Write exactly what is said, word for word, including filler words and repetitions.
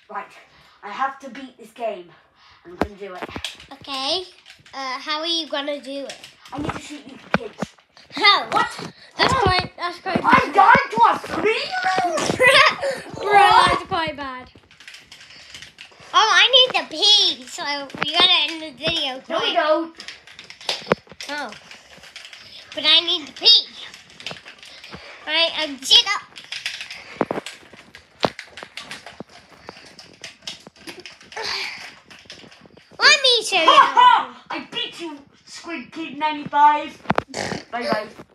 Right, I have to beat this game. I'm going to do it. Okay. Uh, how are you going to do it? I need to shoot these kids. How? What? That's oh. quite, that's quite I bad. died to a three-year-old! Bro, that's quite bad. Oh, I need the pee, so we gotta end the video quick. No, we don't. Oh. But I need the pee. Alright, I'm jig up. Let me show you. I beat you, Squid Kid ninety-five. Bye-bye.